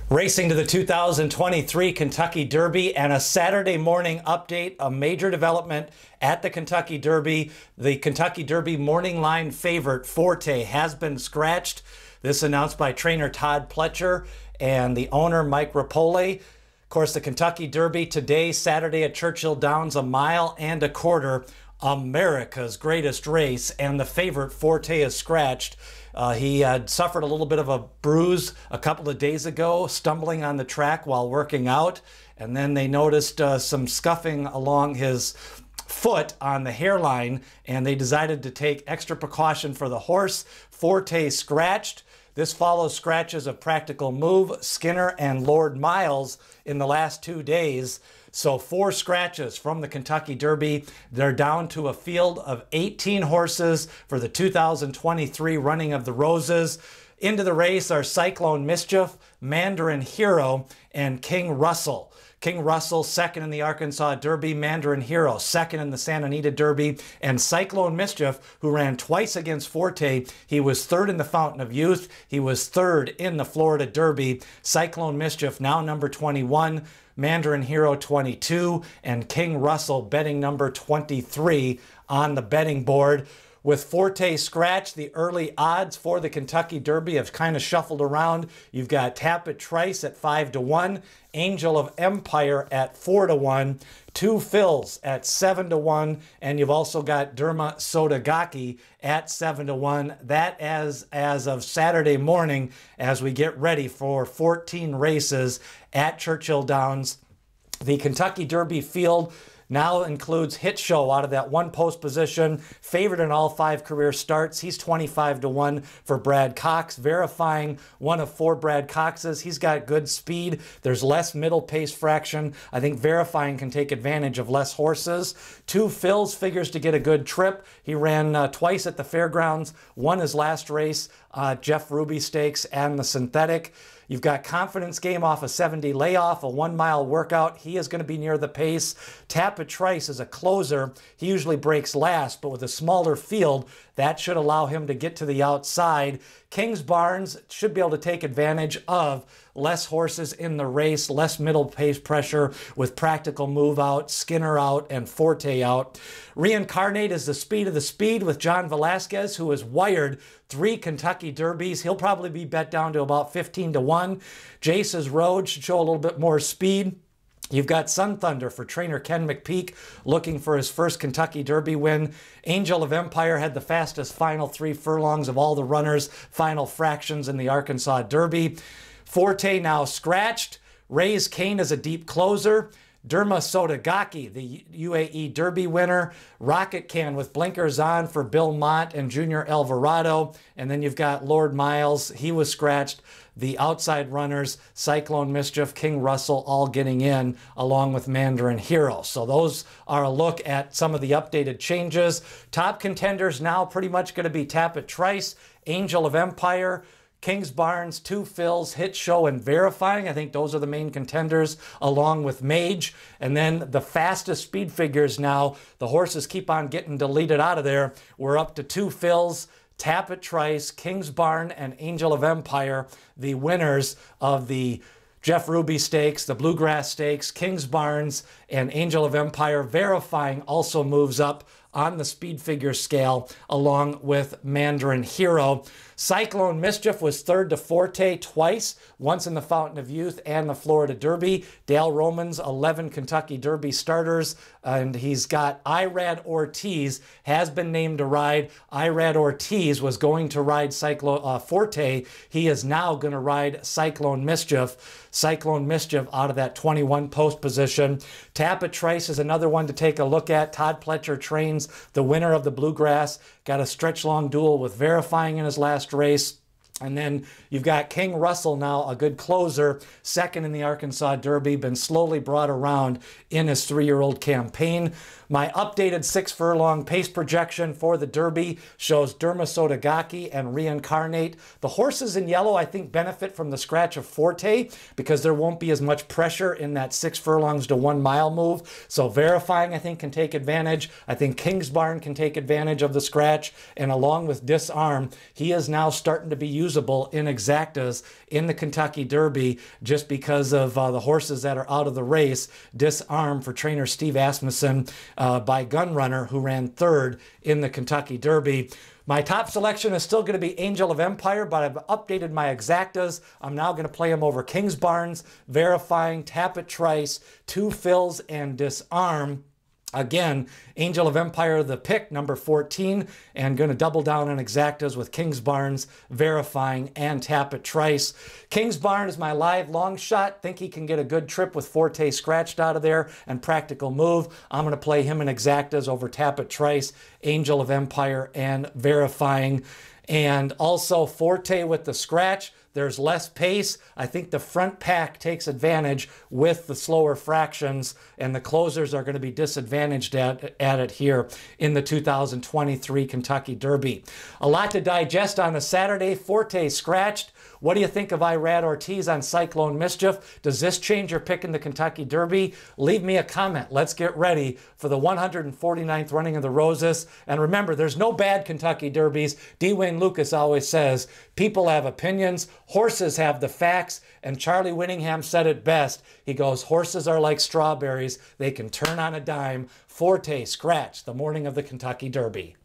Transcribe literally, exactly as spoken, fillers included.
Racing to the two thousand twenty-three Kentucky Derby and a Saturday morning update, a major development at the Kentucky Derby. The Kentucky Derby morning line favorite, Forte, has been scratched. This announced by trainer Todd Pletcher and the owner Mike Rapoli. Of course, the Kentucky Derby today, Saturday at Churchill Downs, a mile and a quarter. America's greatest race, and the favorite Forte is scratched. Uh, he had suffered a little bit of a bruise a couple of days ago, stumbling on the track while working out, and then they noticed uh, some scuffing along his foot on the hairline, and they decided to take extra precaution for the horse. Forte scratched. This follows scratches of Practical Move, Skinner, and Lord Miles in the last two days. So four scratches from the Kentucky Derby. They're down to a field of eighteen horses for the two thousand twenty-three running of the Roses. Into the race are Cyclone Mischief, Mandarin Hero, and King Russell. King Russell second in the Arkansas Derby, Mandarin Hero second in the Santa Anita Derby, and Cyclone Mischief, who ran twice against Forte. He was third in the Fountain of Youth. He was third in the Florida Derby. Cyclone Mischief now number twenty-one, Mandarin Hero twenty-two, and King Russell betting number twenty-three on the betting board. With Forte scratched, the early odds for the Kentucky Derby have kind of shuffled around. You've got Tapit Trice at five to one, Angel of Empire at four to one, Two Phils at seven to one, and you've also got Derma Sotagaki at seven to one. That as, as of Saturday morning as we get ready for fourteen races at Churchill Downs. The Kentucky Derby field now includes Hit Show out of that one post position, favored in all five career starts. He's twenty-five to one for Brad Cox, verifying one of four Brad Coxes. He's got good speed. There's less middle pace fraction. I think verifying can take advantage of less horses. Two Phils figures to get a good trip. He ran uh, twice at the fairgrounds, won his last race, uh, Jeff Ruby Stakes and the Synthetic. You've got Confidence Game off a seventy layoff, a one-mile workout. He is going to be near the pace. Tapit Trice is a closer. He usually breaks last, but with a smaller field, that should allow him to get to the outside. Kings Barnes should be able to take advantage of less horses in the race, less middle pace pressure with Practical Move out, Skinner out, and Forte out. Reincarnate is the speed of the speed with John Velasquez, who has wired three Kentucky Derbies. He'll probably be bet down to about fifteen to one. Jace's Road should show a little bit more speed. You've got Sun Thunder for trainer Ken McPeak, looking for his first Kentucky Derby win. Angel of Empire had the fastest final three furlongs of all the runners, final fractions in the Arkansas Derby. Forte now scratched. Ray's Kane is a deep closer. Derma Sotagaki, the U A E Derby winner. Rocket Can with blinkers on for Bill Mott and Junior Alvarado. And then you've got Lord Miles. He was scratched. The outside runners, Cyclone Mischief, King Russell, all getting in along with Mandarin Hero. So those are a look at some of the updated changes. Top contenders now pretty much going to be Tapit Trice, Angel of Empire, Kings Barnes, Two Phils, Hit Show, and Verifying. I think those are the main contenders, along with Mage. And then the fastest speed figures now, the horses keep on getting deleted out of there. We're up to Two Phils, Tapit Trice, Kings Barn, and Angel of Empire, the winners of the Jeff Ruby Stakes, the Bluegrass Stakes, Kings Barnes, and Angel of Empire. Verifying also moves up on the speed figure scale along with Mandarin Hero. Cyclone Mischief was third to Forte twice, once in the Fountain of Youth and the Florida Derby. Dale Roman's eleven Kentucky Derby starters, and he's got Irad Ortiz, has been named to ride. Irad Ortiz was going to ride Cyclo uh, Forte. He is now going to ride Cyclone Mischief. Cyclone Mischief out of that twenty-one post position. Tapit Trice is another one to take a look at. Todd Pletcher trains the winner of the Bluegrass. Got a stretch-long duel with Verifying in his last race. And then you've got King Russell now, a good closer, second in the Arkansas Derby, been slowly brought around in his three-year-old campaign. My updated six furlong pace projection for the Derby shows Dermasotogaki and Reincarnate. The horses in yellow, I think, benefit from the scratch of Forte because there won't be as much pressure in that six furlongs to one mile move. So Verifying, I think, can take advantage. I think Kingsbarn can take advantage of the scratch. And along with Disarm, he is now starting to be usable in exactas in the Kentucky Derby just because of uh, the horses that are out of the race. Disarm for trainer Steve Asmussen uh, by Gunrunner, who ran third in the Kentucky Derby. My top selection is still going to be Angel of Empire, but I've updated my exactas. I'm now going to play him over Kingsbarns, Verifying, Tappet Trice, Two Fills, and Disarm. Again, Angel of Empire, the pick, number fourteen, and going to double down on exactas with Kingsbarns, Verifying, and Tappet Trice. Kingsbarn is my live long shot. Think he can get a good trip with Forte scratched out of there and Practical Move. I'm going to play him in exactas over Tappet Trice, Angel of Empire, and Verifying. And also Forte with the scratch. There's less pace. I think the front pack takes advantage with the slower fractions, and the closers are going to be disadvantaged at, at it here in the two thousand twenty-three Kentucky Derby. A lot to digest on a Saturday. Forte scratched. What do you think of Irad Ortiz on Cyclone Mischief? Does this change your pick in the Kentucky Derby? Leave me a comment. Let's get ready for the one hundred forty-ninth running of the Roses. And remember, there's no bad Kentucky Derbies. D. Wayne Lucas always says, people have opinions, horses have the facts, and Charlie Winningham said it best. He goes, horses are like strawberries. They can turn on a dime. Forte scratch the morning of the Kentucky Derby.